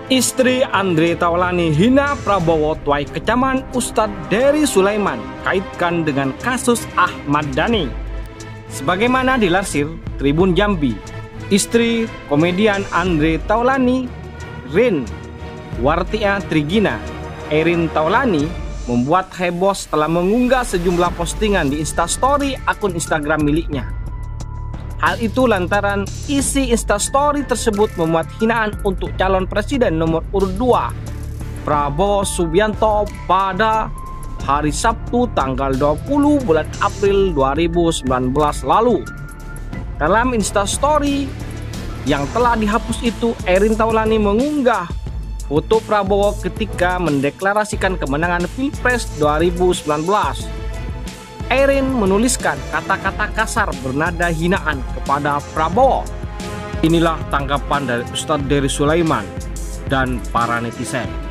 Istri Andre Taulani hina Prabowo tuai kecaman Ustadz Dery Sulaiman kaitkan dengan kasus Ahmad Dhani. Sebagaimana dilansir Tribun Jambi, istri komedian Andre Taulani, Rin Wartia Trigina, Erin Taulani, membuat heboh setelah mengunggah sejumlah postingan di Instastory akun Instagram miliknya. Hal itu lantaran isi Instastory tersebut memuat hinaan untuk calon presiden nomor urut 2 Prabowo Subianto pada hari Sabtu tanggal 20 bulan April 2019 lalu. Dalam Instastory yang telah dihapus itu, Erin Taulani mengunggah foto Prabowo ketika mendeklarasikan kemenangan Pilpres 2019. Erin menuliskan kata-kata kasar bernada hinaan kepada Prabowo. Inilah tanggapan dari Ustadz Dery Sulaiman dan para netizen.